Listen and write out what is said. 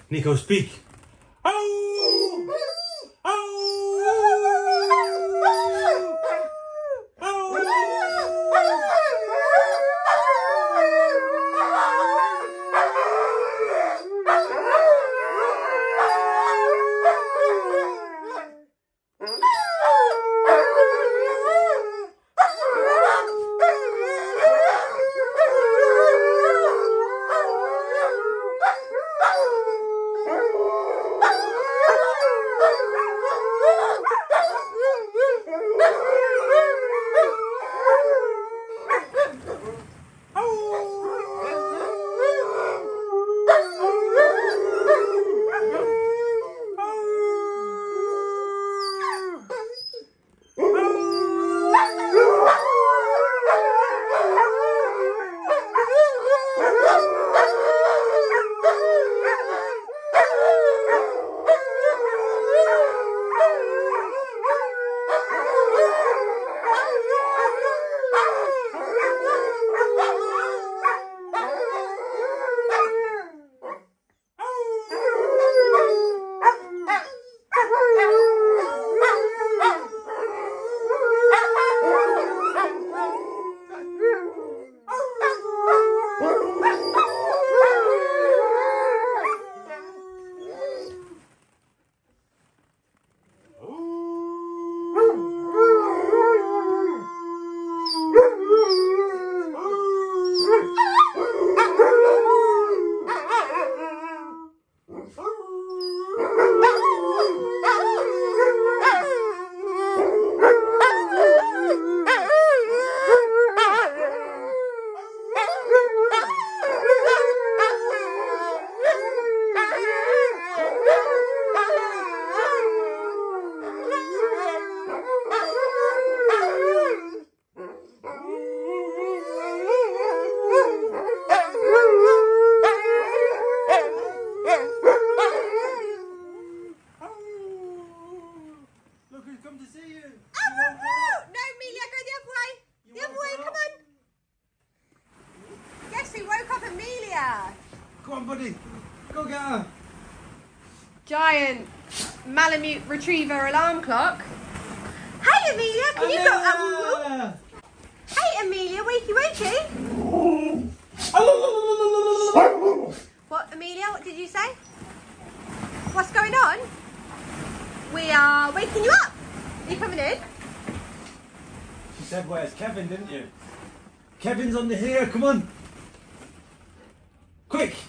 Nico, speak. Oh! Oh! Come on, buddy. Go get her. Giant Malamute Retriever alarm clock. Hey, Amelia, can you go? Hey, Amelia, wakey, wakey. What, Amelia? What did you say? What's going on? We are waking you up. Are you coming in? She said, "Where's Kevin?" Didn't you? Kevin's under here. Come on. Quick.